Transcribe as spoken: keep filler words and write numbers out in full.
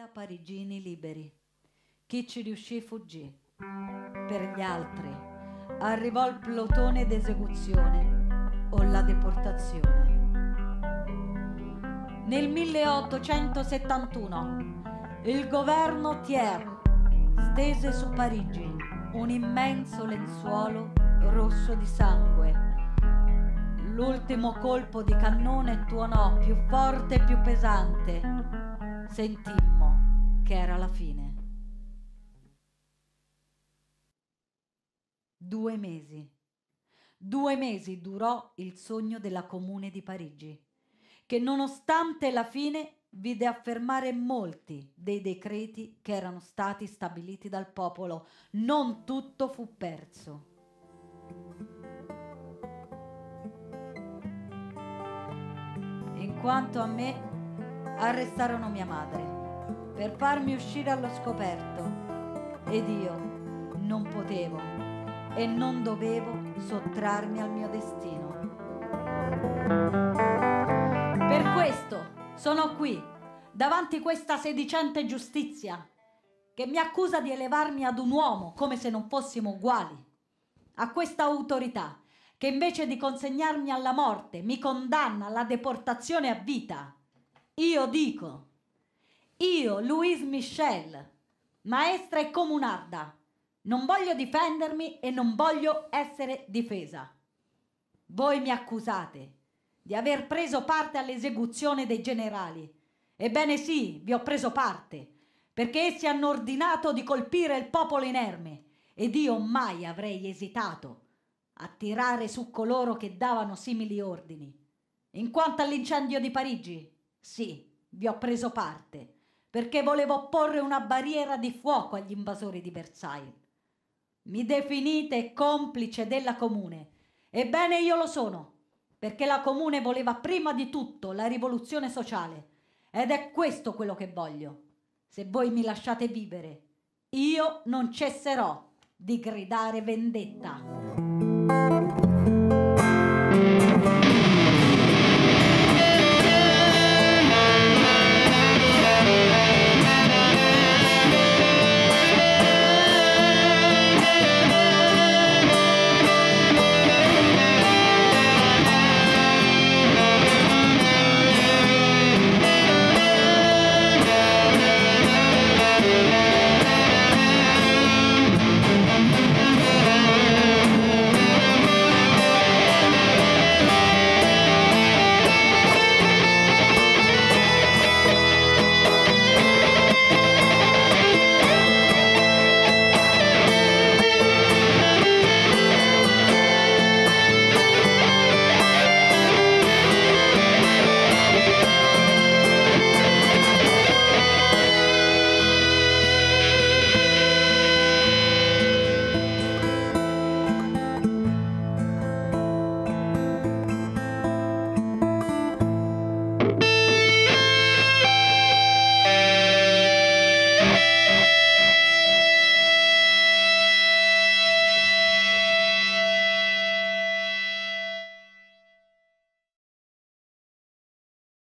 duemila parigini liberi. Chi ci riuscì fuggì. Per gli altri arrivò il plotone d'esecuzione o la deportazione. Nel milleottocentosettantuno il governo Thiers stese su Parigi un immenso lenzuolo rosso di sangue. L'ultimo colpo di cannone tuonò più forte e più pesante. Sentimmo che era la fine. Due mesi. Due mesi durò il sogno della Comune di Parigi, che nonostante la fine vide affermare molti dei decreti che erano stati stabiliti dal popolo. Non tutto fu perso. In quanto a me, arrestarono mia madre per farmi uscire allo scoperto ed io non potevo e non dovevo sottrarmi al mio destino. Per questo sono qui, davanti questa sedicente giustizia, che mi accusa di elevarmi ad un uomo come se non fossimo uguali, a questa autorità che invece di consegnarmi alla morte mi condanna alla deportazione a vita. Io dico, io, Louise Michel, maestra e comunarda, non voglio difendermi e non voglio essere difesa. Voi mi accusate di aver preso parte all'esecuzione dei generali. Ebbene sì, vi ho preso parte, perché essi hanno ordinato di colpire il popolo inerme ed io mai avrei esitato a tirare su coloro che davano simili ordini. In quanto all'incendio di Parigi, sì, vi ho preso parte, perché volevo porre una barriera di fuoco agli invasori di Versailles. Mi definite complice della Comune. Ebbene io lo sono, perché la Comune voleva prima di tutto la rivoluzione sociale, ed è questo quello che voglio. Se voi mi lasciate vivere, io non cesserò di gridare vendetta.